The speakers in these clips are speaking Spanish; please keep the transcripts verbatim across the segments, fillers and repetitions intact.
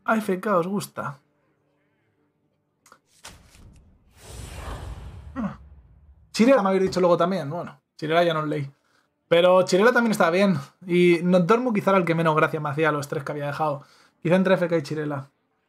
A F K os gusta. Chirela me habéis dicho luego también. Bueno, Chirela ya no os leí. Pero Chirela también estaba bien. Y Nocturmu quizá era el que menos gracia me hacía los tres que había dejado. Quizá entre F K y Chirela.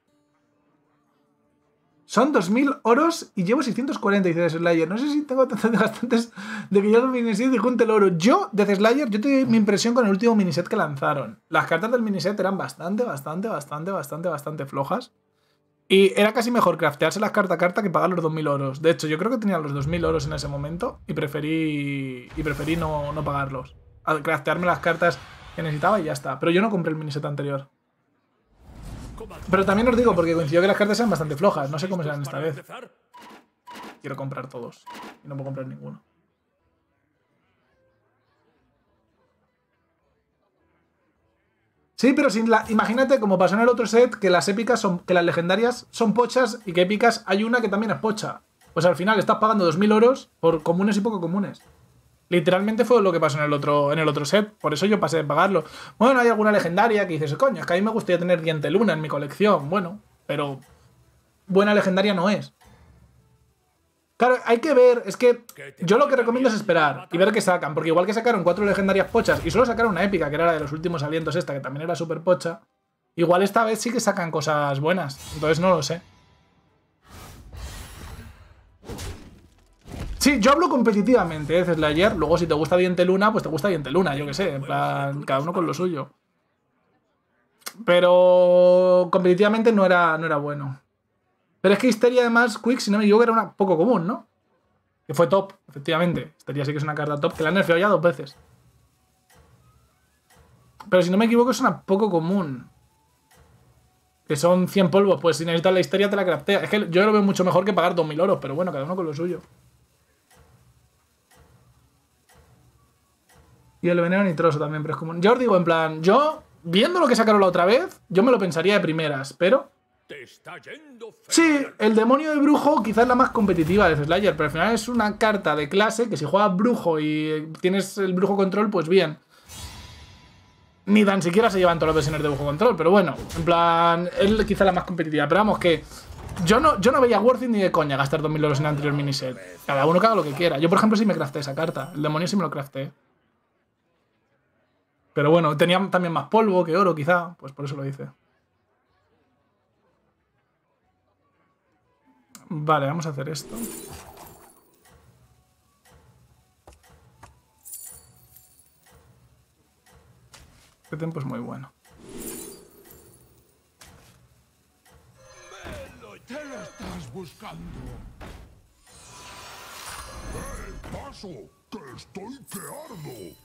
Son dos mil oros y llevo seiscientos cuarenta, dice Slayer. No sé si tengo bastantes de que yo el miniset y junte el oro. Yo, de Slayer, yo te doy mi impresión con el último miniset que lanzaron. Las cartas del miniset eran bastante, bastante, bastante, bastante, bastante flojas. Y era casi mejor crafteárselas carta a carta que pagar los dos mil oros. De hecho, yo creo que tenía los dos mil oros en ese momento y preferí, y preferí no, no pagarlos. Al craftearme las cartas que necesitaba y ya está. Pero yo no compré el miniset anterior. Pero también os digo, porque coincidió que las cartas eran bastante flojas. No sé cómo serán esta vez. Quiero comprar todos. Y no puedo comprar ninguno. Sí, pero sin la... imagínate, como pasó en el otro set, que las épicas son... que las legendarias son pochas y que épicas hay una que también es pocha. Pues al final estás pagando dos mil oros por comunes y poco comunes. Literalmente fue lo que pasó en el otro en el otro set. Por eso yo pasé de pagarlo. Bueno, hay alguna legendaria que dices, coño, es que a mí me gustaría tener Diente Luna en mi colección. Bueno, pero buena legendaria no es. Claro, hay que ver, es que yo lo que recomiendo es esperar y ver qué sacan. Porque igual que sacaron cuatro legendarias pochas y solo sacaron una épica, que era la de los últimos alientos esta, que también era súper pocha, igual esta vez sí que sacan cosas buenas. Entonces no lo sé. Sí, yo hablo competitivamente, ¿eh? Slayer. Luego, si te gusta Diente Luna, pues te gusta Diente Luna, yo qué sé. En plan, cada uno con lo suyo. Pero competitivamente no era, no era bueno. Pero es que Histeria, además, Quick, si no me equivoco, era una poco común, ¿no? Que fue top, efectivamente. Histeria sí que es una carta top, que la han nerfeado ya dos veces. Pero si no me equivoco, es una poco común. Que son cien polvos. Pues si necesitas la Histeria, te la craftea. Es que yo lo veo mucho mejor que pagar dos mil oros, pero bueno, cada uno con lo suyo. Y el veneno nitroso también, pero es común. Yo os digo, en plan, yo, viendo lo que sacaron la otra vez, yo me lo pensaría de primeras, pero... Te está yendo sí, el demonio de brujo quizás es la más competitiva de Slayer, pero al final es una carta de clase que si juegas brujo y tienes el brujo control, pues bien. Ni tan siquiera se llevan todas las versiones de brujo control, pero bueno, en plan, es quizá la más competitiva. Pero vamos, que yo no, yo no veía worth it ni de coña gastar dos mil euros en el anterior miniset. Cada uno que haga lo que quiera. Yo, por ejemplo, sí me crafté esa carta. El demonio sí me lo crafté. Pero bueno, tenía también más polvo que oro, quizá. Pues por eso lo hice. Vale, vamos a hacer esto. Este tempo es muy bueno. ¿Qué lo estás buscando? ¡Eh, paso! ¡Que estoy que ardo!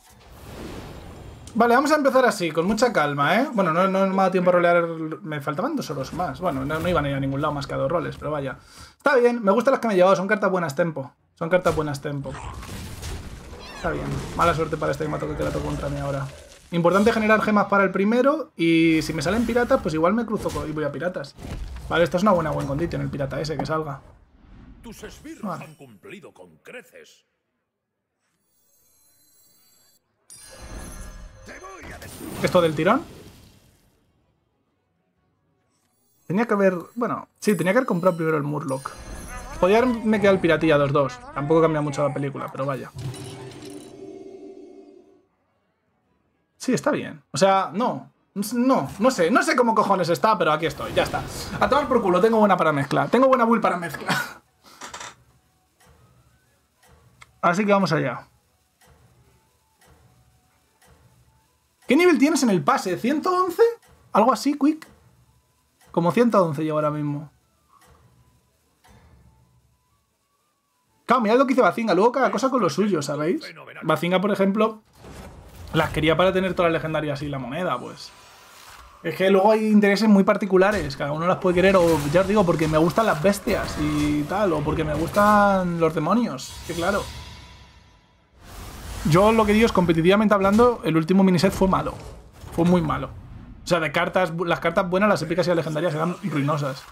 Vale, vamos a empezar así, con mucha calma, ¿eh? Bueno, no, no me ha dado tiempo a rolear... Me faltaban dos oros más. Bueno, no, no iban a ir a ningún lado más que a dos roles, pero vaya. Está bien, me gustan las que me he llevado. Son cartas buenas tempo. Son cartas buenas tempo. Está bien. Mala suerte para este que me ha tocado que la toco contra mí ahora. Importante generar gemas para el primero. Y si me salen piratas, pues igual me cruzo y voy a piratas. Vale, esta es una buena buen condition, el pirata ese, que salga. Tus esbirros Vale. han cumplido con creces. Te voy a destruir. ¿Esto del tirón? Tenía que haber... Bueno, sí, tenía que haber comprado primero el Murloc. Podría haberme quedado el piratilla dos dos. Tampoco cambia mucho la película, pero vaya. Sí, está bien. O sea, no. No, no sé. No sé cómo cojones está, pero aquí estoy. Ya está. A tomar por culo. Tengo buena para mezcla. Tengo buena build para mezcla. Así que vamos allá. ¿Qué nivel tienes en el pase? ¿ciento once? ¿Algo así, Quick? Como ciento once llevo ahora mismo. Claro, mirad lo que dice Bazinga. Luego cada cosa con lo suyo, ¿sabéis? Bazinga, por ejemplo, las quería para tener todas las legendarias y la moneda, pues. Es que luego hay intereses muy particulares. Cada uno las puede querer, o ya os digo, porque me gustan las bestias y tal, o porque me gustan los demonios. Que claro. Yo lo que digo es, competitivamente hablando, el último miniset fue malo. Fue muy malo. O sea, de cartas, las cartas buenas, las épicas y las legendarias eran ruinosas.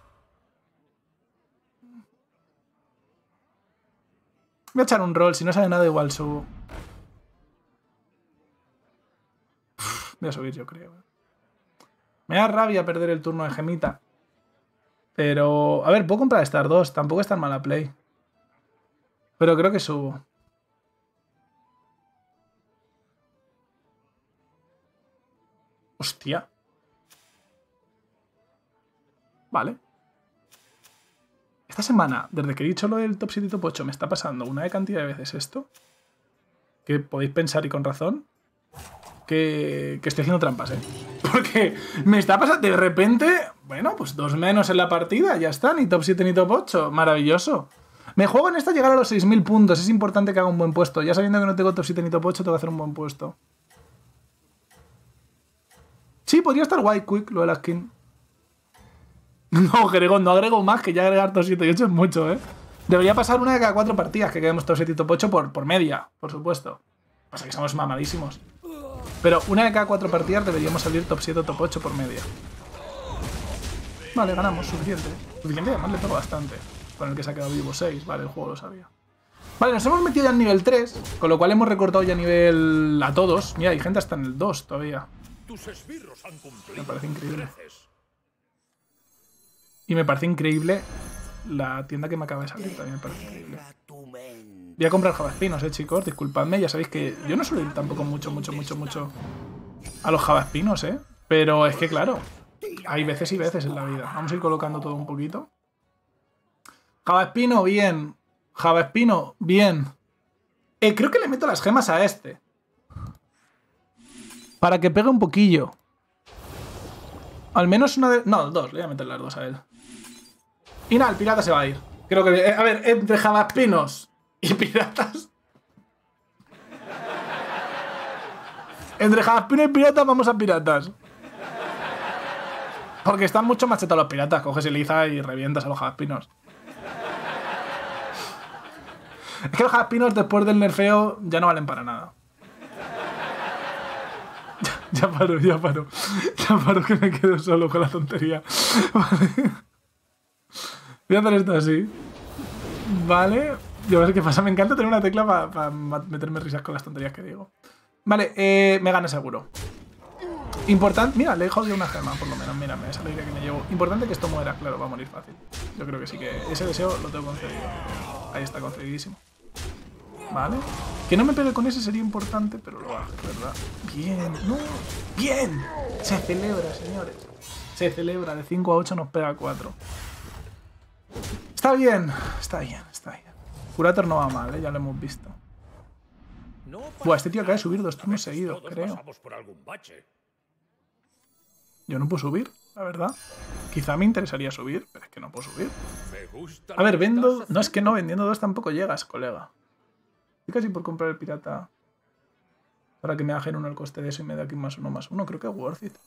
Voy a echar un roll, si no sale nada igual subo. Uf, voy a subir, yo creo. Me da rabia perder el turno de gemita. Pero... A ver, puedo comprar Star dos. Tampoco es tan mala play. Pero creo que subo. Hostia. Vale. Esta semana, desde que he dicho lo del top siete y top ocho, me está pasando una de cantidad de veces esto. Que podéis pensar, y con razón, que, que estoy haciendo trampas, ¿eh? Porque me está pasando de repente, bueno, pues dos menos en la partida, ya está, ni top siete ni top ocho. Maravilloso. Me juego en esta llegar a los seis mil puntos. Es importante que haga un buen puesto. Ya sabiendo que no tengo top siete ni top ocho, tengo que hacer un buen puesto. Sí, podría estar guay, quick, lo de la skin. No, Gregón, no agrego más, que ya agregar top siete y ocho es mucho, ¿eh? Debería pasar una de cada cuatro partidas que quedemos top siete y top ocho por, por media, por supuesto. Pasa que somos mamadísimos. Pero una de cada cuatro partidas deberíamos salir top siete o top ocho por media. Vale, ganamos, suficiente. Suficiente, además le pego bastante. Con el que se ha quedado vivo seis, vale, el juego lo sabía. Vale, nos hemos metido ya en nivel tres, con lo cual hemos recortado ya nivel a todos. Mira, hay gente hasta en el dos todavía. Me parece increíble. Y me parece increíble la tienda que me acaba de salir, también me parece increíble. Voy a comprar javaespinos, eh, chicos, disculpadme, ya sabéis que yo no suelo ir tampoco mucho, mucho, mucho, mucho a los javaespinos, eh. Pero es que, claro, hay veces y veces en la vida. Vamos a ir colocando todo un poquito. Javaespino, bien. Javaespino, bien. Eh, creo que le meto las gemas a este. Para que pegue un poquillo. Al menos una de... No, dos, le voy a meter las dos a él. Y nada, el pirata se va a ir. Creo que... Eh, a ver, entre javaespinos y piratas... Entre javaespinos y piratas vamos a piratas. Porque están mucho machetados los piratas. Coges Eliza y revientas a los javaespinos. Es que los javaespinos después del nerfeo ya no valen para nada. Ya paro, ya paro. Ya paro que me quedo solo con la tontería. Vale. Voy a hacer esto así. Vale. Yo a ver qué pasa. Me encanta tener una tecla para pa meterme risas con las tonterías que digo. Vale, eh, me gana seguro. Importante... Mira, le he jodido una gema, por lo menos. Mira, esa alegría que me llevo. Importante que esto muera. Claro, va a morir fácil. Yo creo que sí que... Ese deseo lo tengo concedido. Ahí está, concedidísimo. Vale. Que no me pegue con ese sería importante, pero lo hace, ¿verdad? Bien. No. Bien. Se celebra, señores. Se celebra. De cinco a ocho nos pega cuatro. Está bien. Está bien, está bien. Curator no va mal, ¿eh? Ya lo hemos visto. Buah, este tío acaba de subir dos turnos seguidos, creo. Yo no puedo subir, la verdad. Quizá me interesaría subir, pero es que no puedo subir. A ver, vendo... No, es que no, vendiendo dos tampoco llegas, colega. Estoy casi por comprar el pirata para que me bajen uno el coste de eso y me dé aquí más uno más uno. Creo que es worth it.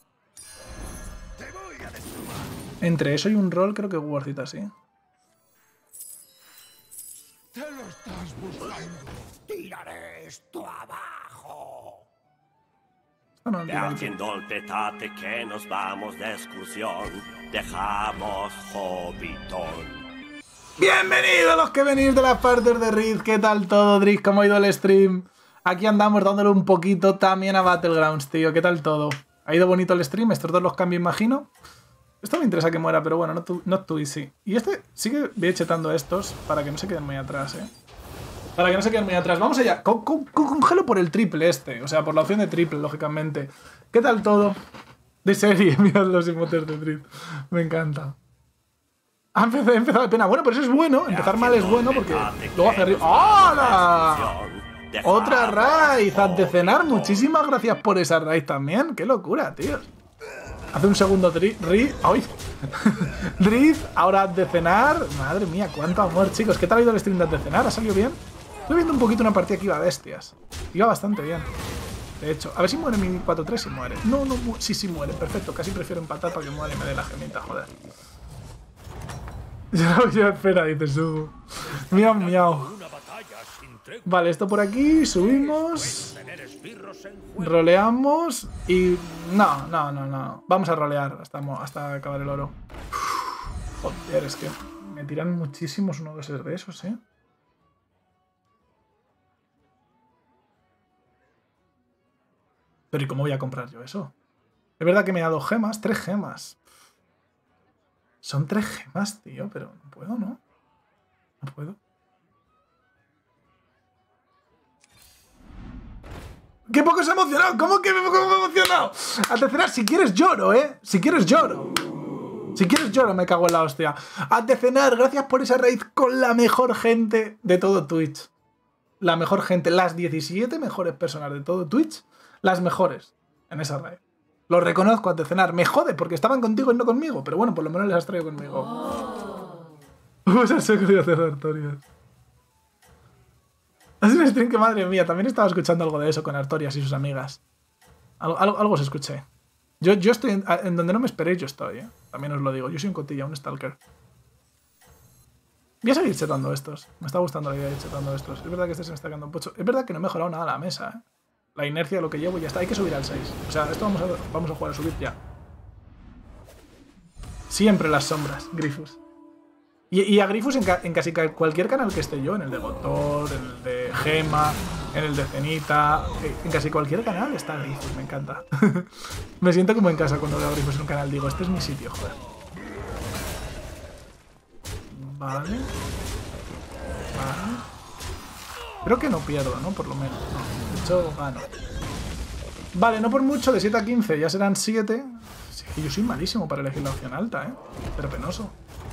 Entre eso y un roll creo que es worth it así. Te lo estás buscando. Tiraré esto abajo. Esto no Ya indolpetate que nos vamos de excursión. Dejamos Hobbiton. Bienvenidos los que venís de las partes de Riz. ¿Qué tal todo, Driz? ¿Cómo ha ido el stream? Aquí andamos dándole un poquito también a Battlegrounds, tío. ¿Qué tal todo? ¿Ha ido bonito el stream? Estos dos los cambios, imagino. Esto me interesa que muera, pero bueno, no not too easy. Y este sí que voy chetando a estos para que no se queden muy atrás, ¿eh? Para que no se queden muy atrás. Vamos allá. Con, con, con, congelo por el triple este. O sea, por la opción de triple, lógicamente. ¿Qué tal todo? De serie, mirad los emotes de Driz. Me encanta. Ha empezado, ha empezado de pena. Bueno, pero eso es bueno. Empezar mal es bueno porque luego hace arriba. ¡Hola! Otra raíz. Haz de cenar. Muchísimas gracias por esa raíz también. ¡Qué locura, tío! Hace un segundo Driz. ¡Ay! Driz, ahora haz de cenar. Madre mía, cuánto amor, chicos. ¿Qué tal ha ido el stream de haz de cenar? ¿Ha salido bien? Estoy viendo un poquito una partida que iba bestias. Iba bastante bien. De hecho, a ver si muere mi cuatro tres. Si muere. No, no muere. Sí, sí muere. Perfecto. Casi prefiero empatar para que muera y me dé la gemita, joder. Ya, ya, espera, dice su... Miau, miau. Vale, esto por aquí, subimos. Roleamos y... No, no, no, no. Vamos a rolear hasta, hasta acabar el oro. Joder, es que me tiran muchísimos uno de esos, ¿eh? Pero ¿y cómo voy a comprar yo eso? Es verdad que me ha dado gemas, tres gemas. Son tres gemas, tío, pero no puedo, ¿no? No puedo. ¡Qué poco se ha emocionado! ¿Cómo que me poco me he emocionado? Atecenar, si quieres lloro, ¿eh? Si quieres lloro. Si quieres lloro, me cago en la hostia. Atecenar, gracias por esa raid con la mejor gente de todo Twitch. La mejor gente. Las diecisiete mejores personas de todo Twitch. Las mejores en esa raid. Lo reconozco, Atecenar. Me jode porque estaban contigo y no conmigo. Pero bueno, por lo menos les has traído conmigo. Vamos a ser de hacer Artorias. Es un stream que, madre mía, también estaba escuchando algo de eso con Artorias y sus amigas. Algo, algo, algo os escuché. Yo, yo estoy en, en donde no me esperéis, yo estoy, ¿eh? También os lo digo. Yo soy un cotilla, un stalker. Voy a seguir chetando estos. Me está gustando la idea de ir chetando estos. Es verdad que este se me está quedando un pocho. Es verdad que no he mejorado nada la mesa, ¿eh? La inercia de lo que llevo ya está. Hay que subir al seis. O sea, esto vamos a, vamos a jugar a subir ya. Siempre las sombras, Grifus. Y, y a Grifus en, ca en casi cualquier canal que esté yo, en el de Gotor, en el de Gema, en el de Cenita, en casi cualquier canal está Grifus, me encanta. Me siento como en casa cuando veo a Grifus en un canal, digo, este es mi sitio, joder. Vale. Vale. Creo que no pierdo, ¿no? Por lo menos, no. De hecho, gano. Vale, no por mucho, de siete a quince, ya serán siete. Sí, yo soy malísimo para elegir la opción alta, ¿eh? Pero penoso.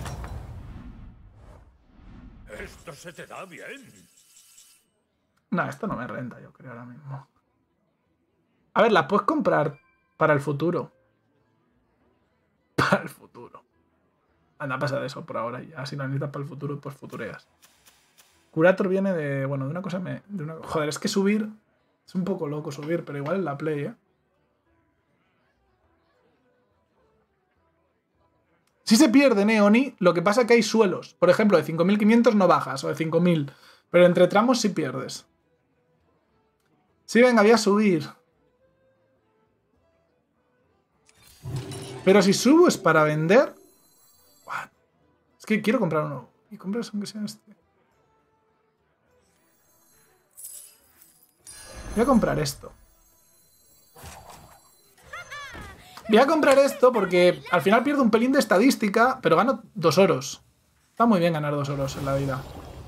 Esto se te da bien. No, esto no me renta, yo creo, ahora mismo. A ver, la puedes comprar para el futuro. Para el futuro. Anda, pasa de eso por ahora. Ya, si la necesitas para el futuro, pues futureas. Curator viene de... Bueno, de una cosa me... De una, joder, es que subir... Es un poco loco subir, pero igual en la play, ¿eh? Si se pierde, ¿eh, Oni? Lo que pasa es que hay suelos. Por ejemplo, de cinco mil quinientos no bajas, o de cinco mil. Pero entre tramos sí pierdes. Sí, venga, voy a subir. Pero si subo es para vender... What? Es que quiero comprar uno. Y compras aunque sea este. Voy a comprar esto. Voy a comprar esto porque al final pierdo un pelín de estadística, pero gano dos oros. Está muy bien ganar dos oros en la vida.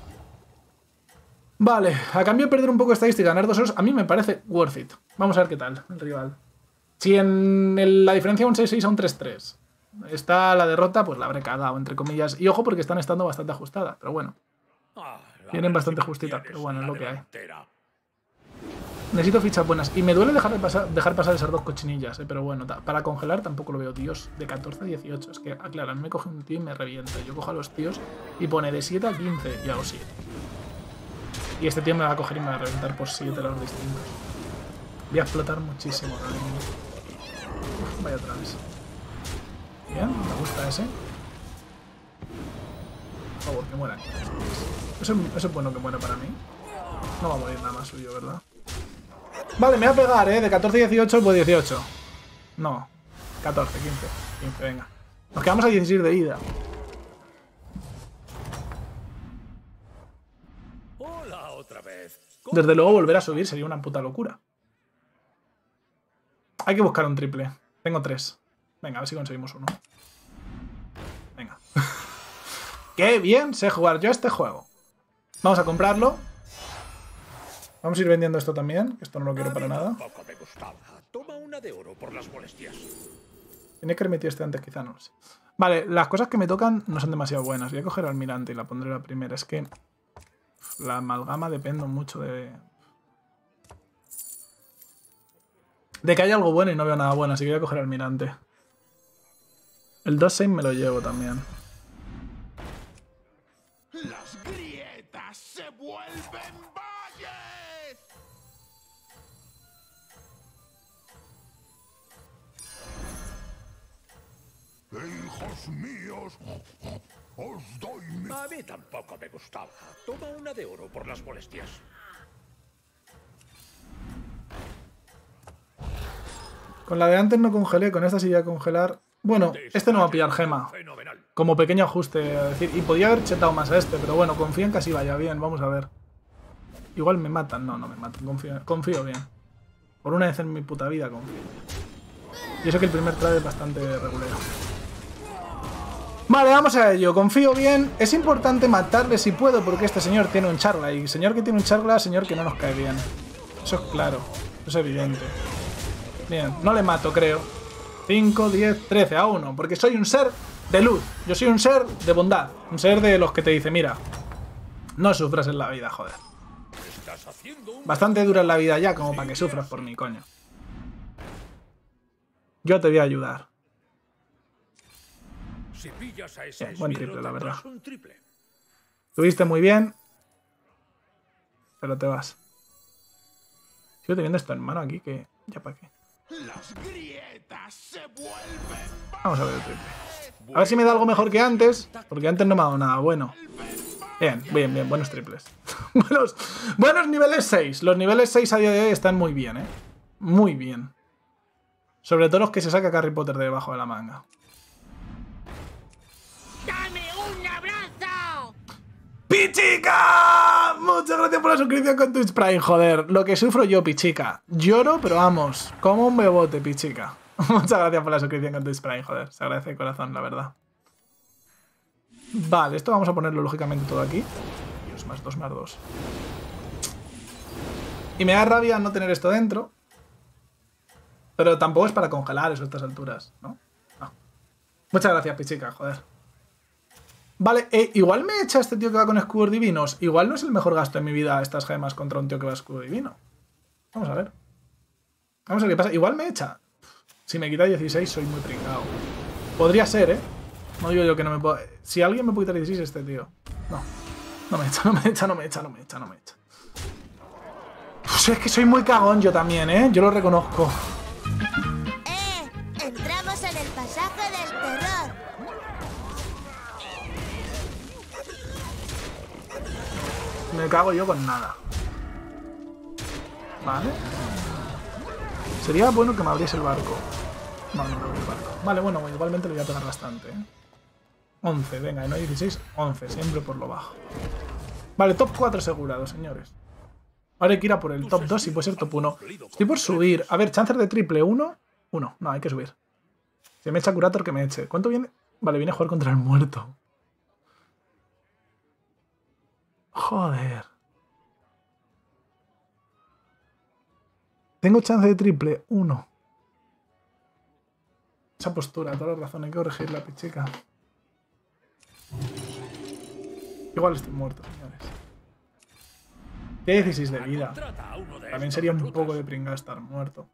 Vale, a cambio de perder un poco de estadística, ganar dos oros, a mí me parece worth it. Vamos a ver qué tal el rival. Si en el, la diferencia es un seis seis a un tres tres está la derrota, pues la habré cagado, entre comillas. Y ojo porque están estando bastante ajustadas, pero bueno. Vienen bastante justitas, pero bueno, es lo que hay. Necesito fichas buenas. Y me duele dejar, de pasar, dejar pasar esas dos cochinillas, eh, pero bueno, para congelar tampoco lo veo. Dios, de catorce a dieciocho. Es que, aclaro, a mí me coge un tío y me revienta. Yo cojo a los tíos y pone de siete a quince y hago siete. Y este tío me va a coger y me va a reventar por siete lados distintos. Voy a explotar muchísimo. Uf, vaya atrás. Bien, me gusta ese. Por favor, que mueran. Eso, eso es bueno que muera para mí. No va a morir nada más suyo, ¿verdad? Vale, me voy a pegar, ¿eh? De catorce a dieciocho, pues dieciocho. No. catorce, quince. quince, venga. Nos quedamos a dieciséis de ida. Hola otra vez. Desde luego volver a subir sería una puta locura. Hay que buscar un triple. Tengo tres. Venga, a ver si conseguimos uno. Venga. ¡Qué bien sé jugar yo este juego! Vamos a comprarlo. Vamos a ir vendiendo esto también, que esto no lo quiero para nada. Me gustaba. Toma una de oro por las molestias. Tenía que remitir este antes, quizá, no lo sé. Vale, las cosas que me tocan no son demasiado buenas. Voy a coger al almirante y la pondré la primera. Es que la amalgama depende mucho de... De que haya algo bueno y no veo nada bueno, así que voy a coger al almirante. El dos seis me lo llevo también. Las grietas se vuelven valles. Hijos míos, os doy mi... A mí tampoco me gustaba. Toma una de oro por las molestias. Con la de antes no congelé, con esta sí voy a congelar. Bueno, este no va a pillar gema. Como pequeño ajuste, a decir. Y podía haber chetado más a este, pero bueno, confío en que así vaya bien, vamos a ver. Igual me matan, no, no me matan, confío, confío bien. Por una vez en mi puta vida confío bien. Y eso que el primer trade es bastante regular. Vale, vamos a ello. Confío bien. Es importante matarle si puedo porque este señor tiene un charla. Y señor que tiene un charla, señor que no nos cae bien. Eso es claro. Eso es evidente. Bien, no le mato, creo. cinco, diez, trece a uno. Porque soy un ser de luz. Yo soy un ser de bondad. Un ser de los que te dice, mira, no sufras en la vida, joder. Bastante dura en la vida ya como para que sufras por mí, coño. Yo te voy a ayudar. Si pillas a ese Bien, buen esbirro, triple, la verdad. tendrás un triple. Estuviste muy bien. Pero te vas. Sigo teniendo esto en mano aquí que... Ya para qué. Las grietas se vuelven. Vamos a ver el triple. A ver si me da algo mejor que antes. Porque antes no me ha dado nada bueno. Bien, bien, bien. Buenos triples. buenos, buenos niveles seis. Los niveles seis a día de hoy están muy bien, ¿eh? Muy bien. Sobre todo los que se saca Harry Potter de debajo de la manga. ¡Dame un abrazo! ¡Pichica! Muchas gracias por la suscripción con Twitch Prime, joder. Lo que sufro yo, Pichica. Lloro, pero vamos, como un bebote, Pichica. Muchas gracias por la suscripción con Twitch Prime, joder. Se agradece de corazón, la verdad. Vale, esto vamos a ponerlo lógicamente todo aquí. Dios, más dos, más dos. Y me da rabia no tener esto dentro. Pero tampoco es para congelar eso a estas alturas, ¿no? No. Muchas gracias, Pichica, joder. Vale, eh, igual me echa este tío que va con escudos divinos. Igual no es el mejor gasto en mi vida estas gemas contra un tío que va escudo divino. Vamos a ver. Vamos a ver qué pasa. Igual me echa. Si me quita dieciséis soy muy pringado. Podría ser, ¿eh? No digo yo que no me pueda... Si alguien me puede quitar dieciséis, este tío. No. No me echa, no me echa, no me echa, no me echa, no me echa. Pues es que soy muy cagón yo también, ¿eh? Yo lo reconozco. ¡Eh! Entramos en el pasaje del terror. Me cago yo con nada. Vale. Sería bueno que me abriese el barco. No, no me abrí el barco. Vale, bueno, igualmente le voy a pegar bastante, ¿eh? once, venga, y no dieciséis, once, siempre por lo bajo. Vale, top cuatro asegurado, señores. Ahora hay que ir a por el top dos y puede ser top uno. Estoy por subir. A ver, chances de triple uno. uno, no, hay que subir. Si me echa Curator, que me eche. ¿Cuánto viene? Vale, viene a jugar contra el muerto. Joder. Tengo chance de triple. Uno. Esa postura, toda la razón. Hay que corregirla, Pichica. Igual estoy muerto, señores. Tiene dieciséis de vida. También sería un poco de pringa estar muerto.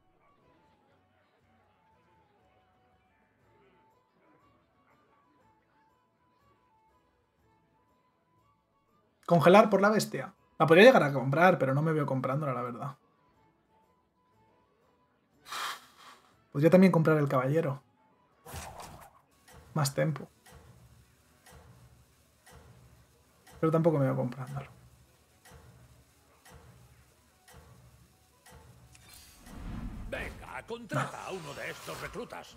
Congelar por la bestia. La podría llegar a comprar, pero no me veo comprándola, la verdad. Podría también comprar el caballero. Más tiempo. Pero tampoco me veo comprándolo. Venga, contrata a uno de estos reclutas.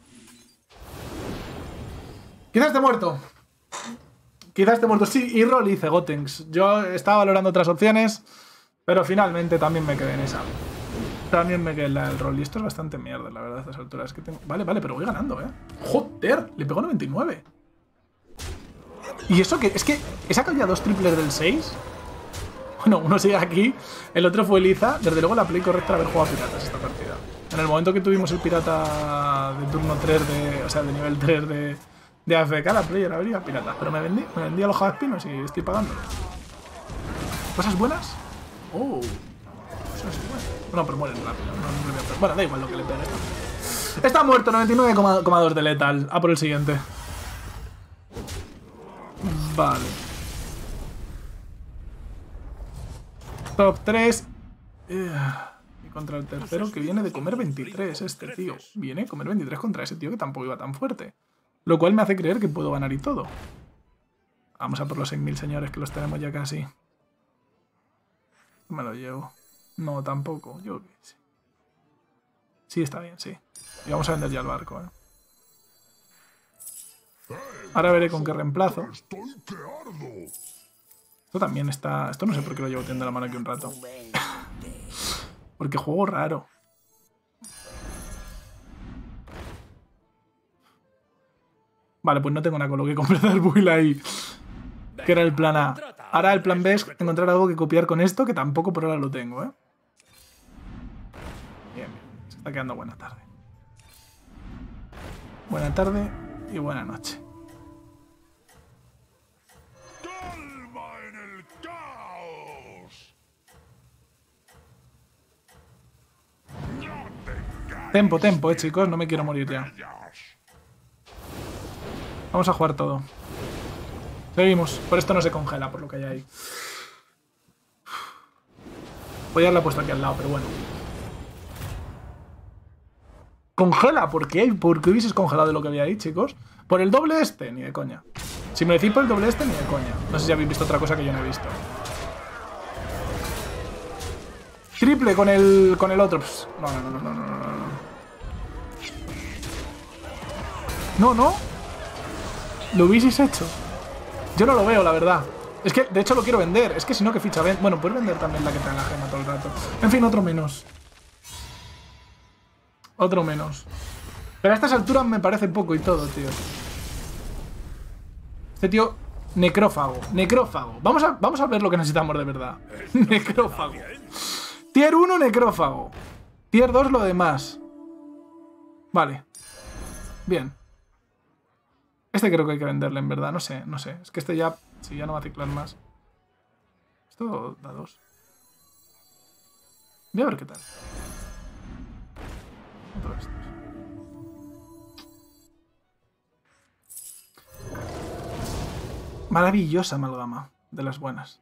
Quizás esté muerto. Quizás esté muerto. Sí, y Roll dice Gotenks. Yo estaba valorando otras opciones, pero finalmente también me quedé en esa. También me quedé en la del Roll. Y esto es bastante mierda, la verdad, a estas alturas. Que tengo... Vale, vale, pero voy ganando, ¿eh? ¡Joder! Le pegó noventa y nueve. ¿Y eso qué? Es que he sacado ya dos triples del seis. Bueno, uno sigue aquí, el otro fue Liza. Desde luego la play correcta era haber jugado piratas esta partida. En el momento que tuvimos el pirata de turno tres, de, o sea, de nivel tres de, de A F K, la play era haber ido a piratas. Pero me vendí, me vendí a los jalapenos y estoy pagando. ¿Cosas buenas? Oh, cosas buenas. No, pero mueren rápido. No, no le voy a... Bueno, da igual lo que le pegue. Está muerto, noventa y nueve coma dos de letal. A por el siguiente. Vale. Top tres. Y contra el tercero que viene de comer veintitrés, este tío. Viene a comer veintitrés contra ese tío que tampoco iba tan fuerte. Lo cual me hace creer que puedo ganar y todo. Vamos a por los seis mil, señores, que los tenemos ya casi. Me lo llevo. No, tampoco. Yo qué sé. Sí, está bien, sí. Y vamos a vender ya el barco, ¿eh? Ahora veré con qué reemplazo. Esto también está... Esto no sé por qué lo llevo teniendo la mano aquí un rato. Porque juego raro. Vale, pues no tengo nada con lo que completar el build ahí. Que era el plan A. Ahora el plan B es encontrar algo que copiar con esto, que tampoco por ahora lo tengo, ¿eh? Bien, bien. Se está quedando buena tarde. Buena tarde y buena noche. ¡Calma en el caos! ¡No te calles! Tempo, tempo, eh, chicos. No me quiero morir ya. Vamos a jugar todo. Seguimos. Por esto no se congela, por lo que hay ahí. Voy a haberla puesto aquí al lado, pero bueno. ¿Congela? ¿Por qué? ¿Por qué hubieses congelado de lo que había ahí, chicos? ¿Por el doble este? Ni de coña. Si me lo decís por el doble este, ni de coña. No sé si habéis visto otra cosa que yo no he visto. Triple con el, con el otro. Pss, no, no, no, no, no, no, no. No, no. ¿Lo hubieseis hecho? Yo no lo veo, la verdad. Es que, de hecho, lo quiero vender. Es que si no, ¿qué ficha ven? Bueno, puedes vender también la que te da la gema todo el rato. En fin, otro menos. Otro menos. Pero a estas alturas me parece poco y todo, tío. Este tío... Necrófago. Necrófago. Vamos a, vamos a ver lo que necesitamos de verdad. Necrófago. Tier uno, necrófago. Tier dos, lo demás. Vale. Bien. Este creo que hay que venderle, en verdad. No sé, no sé. Es que este ya... Sí, ya no va a ciclar más. Esto da dos. Voy a ver qué tal. Otro de estos. Maravillosa amalgama. De las buenas.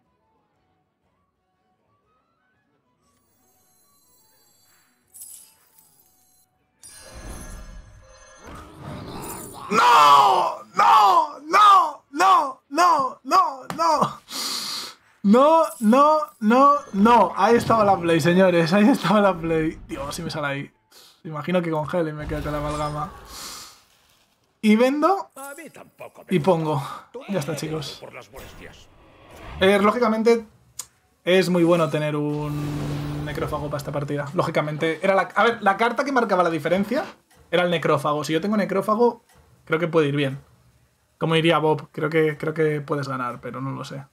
¡No! ¡No! ¡No! ¡No! ¡No! ¡No! ¡No! No, no, no, no. Ahí estaba la play, señores. Ahí estaba la play. Dios, si me sale ahí. Imagino que congele y me queda con la amalgama. Y vendo. Y pongo. Ya está, chicos. Eh, lógicamente, es muy bueno tener un necrófago para esta partida. Lógicamente. Era la... A ver, la carta que marcaba la diferencia era el necrófago. Si yo tengo necrófago, creo que puede ir bien. Como diría Bob, creo que, creo que puedes ganar, pero no lo sé.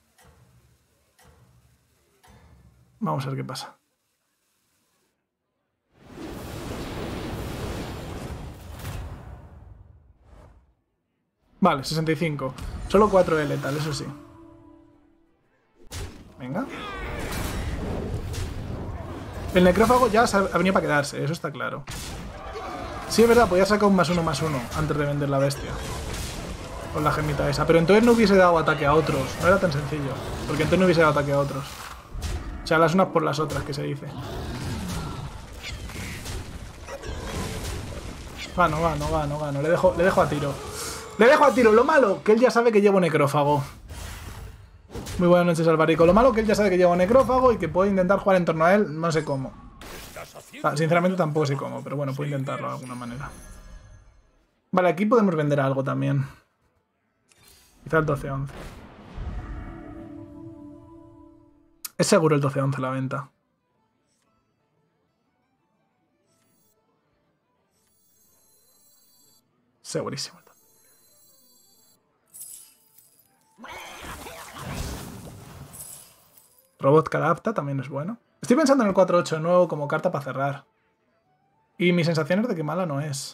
Vamos a ver qué pasa. Vale, sesenta y cinco. Solo cuatro de letal, eso sí. Venga. El necrófago ya ha venido para quedarse, eso está claro. Sí, es verdad, podía sacar un más uno más uno antes de vender la bestia. Con la gemita esa. Pero entonces no hubiese dado ataque a otros. No era tan sencillo. Porque entonces no hubiese dado ataque a otros. O sea, las unas por las otras, que se dice. Gano, gano, gano, gano. Le dejo, le dejo a tiro. Le dejo a tiro. Lo malo, que él ya sabe que llevo necrófago. Muy buenas noches, Alvarico. Lo malo, que él ya sabe que llevo necrófago y que puedo intentar jugar en torno a él. No sé cómo. O sea, sinceramente tampoco sé cómo. Pero bueno, puedo intentarlo de alguna manera. Vale, aquí podemos vender algo también. Quizá el doce once. Es seguro el doce once la venta. Segurísimo. Robot que adapta también es bueno. Estoy pensando en el cuatro ocho de nuevo como carta para cerrar. Y mi sensación es de que mala no es.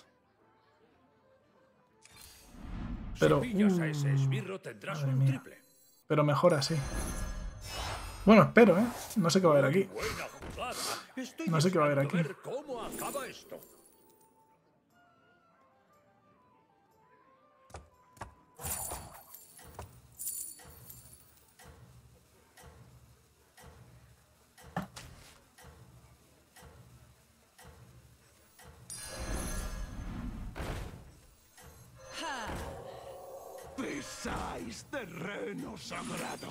Pero... Uh, a ese esbirro tendrás un triple. Pero mejor así. Bueno, espero, ¿eh? No sé qué va a haber aquí. No sé qué va a haber aquí. Pisáis terreno sagrado.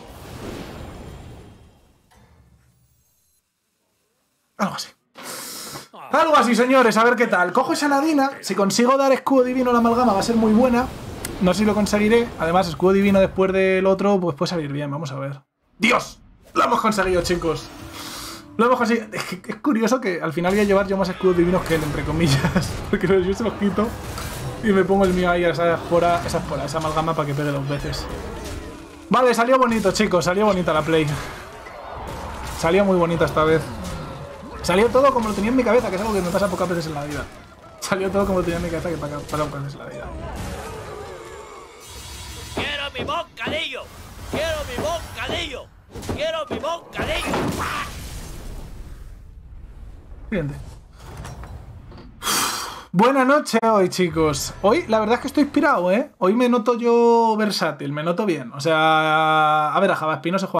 Algo así. Algo así, señores. A ver qué tal. Cojo esa ladina. Si consigo dar escudo divino a la amalgama va a ser muy buena. No sé si lo conseguiré. Además, escudo divino después del otro pues puede salir bien. Vamos a ver. ¡Dios! Lo hemos conseguido, chicos. Lo hemos conseguido. Es, es curioso que al final voy a llevar yo más escudos divinos que él, entre comillas. Porque yo se los quito. Y me pongo el mío ahí a esa espora, esa espora, esa amalgama para que pegue dos veces. Vale, salió bonito, chicos. Salió bonita la play. Salió muy bonita esta vez. Salió todo como lo tenía en mi cabeza, que es algo que me pasa pocas veces en la vida. Salió todo como lo tenía en mi cabeza, que pasa pocas veces en la vida. ¡Quiero mi bocadillo! ¡Quiero mi bocadillo! ¡Quiero mi bocadillo! Siguiente. Buena noche hoy, chicos. Hoy la verdad es que estoy inspirado, ¿eh? Hoy me noto yo versátil, me noto bien. O sea, a ver, a Java Espino se juega